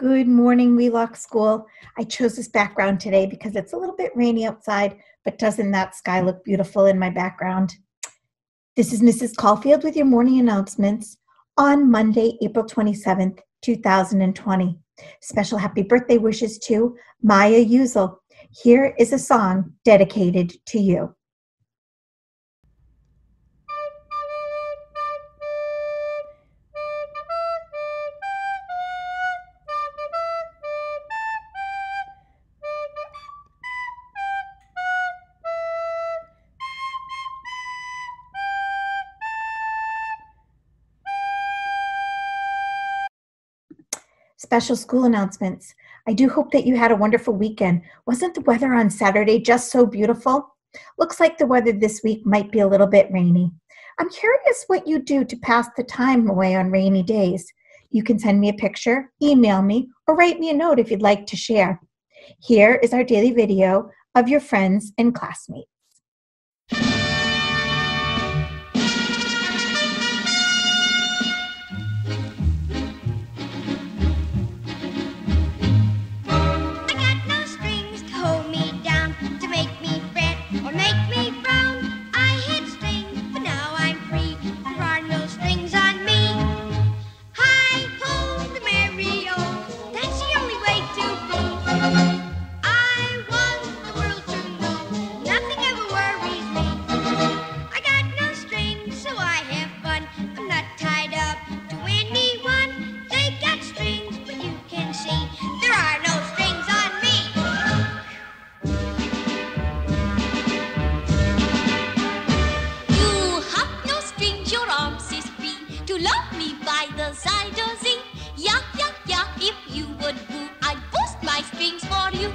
Good morning, Wheelock School. I chose this background today because it's a little bit rainy outside, but doesn't that sky look beautiful in my background? This is Mrs. Caulfield with your morning announcements on Monday, April 27th, 2020. Special happy birthday wishes to Maya Usel. Here is a song dedicated to you. Special school announcements. I do hope that you had a wonderful weekend. Wasn't the weather on Saturday just so beautiful? Looks like the weather this week might be a little bit rainy. I'm curious what you do to pass the time away on rainy days. You can send me a picture, email me, or write me a note if you'd like to share. Here is our daily video of your friends and classmates. Love me by the side of Z. Yeah, yeah, yeah, if you would boo, I'd boost my strings for you.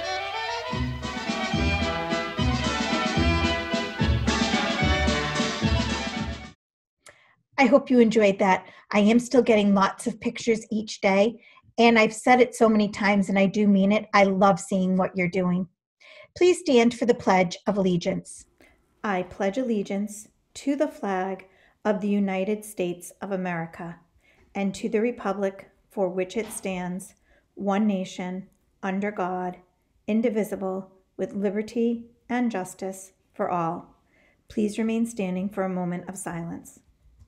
I hope you enjoyed that. I am still getting lots of pictures each day, and I've said it so many times, and I do mean it. I love seeing what you're doing. Please stand for the Pledge of Allegiance. I pledge allegiance to the flag of the United States of America, and to the republic for which it stands, one nation, under God, indivisible, with liberty and justice for all. Please remain standing for a moment of silence.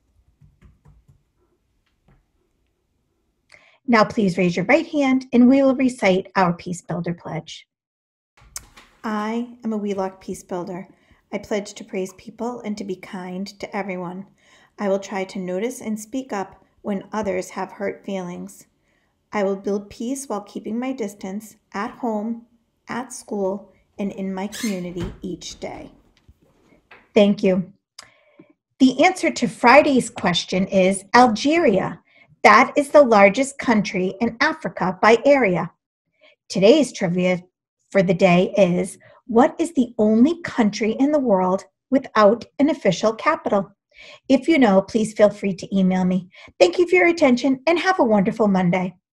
Now please raise your right hand and we will recite our Peace Builder Pledge. I am a Wheelock Peace Builder. I pledge to praise people and to be kind to everyone. I will try to notice and speak up when others have hurt feelings. I will build peace while keeping my distance at home, at school, and in my community each day. Thank you. The answer to Friday's question is Algeria. That is the largest country in Africa by area. Today's trivia for the day is, what is the only country in the world without an official capital? If you know, please feel free to email me. Thank you for your attention and have a wonderful Monday.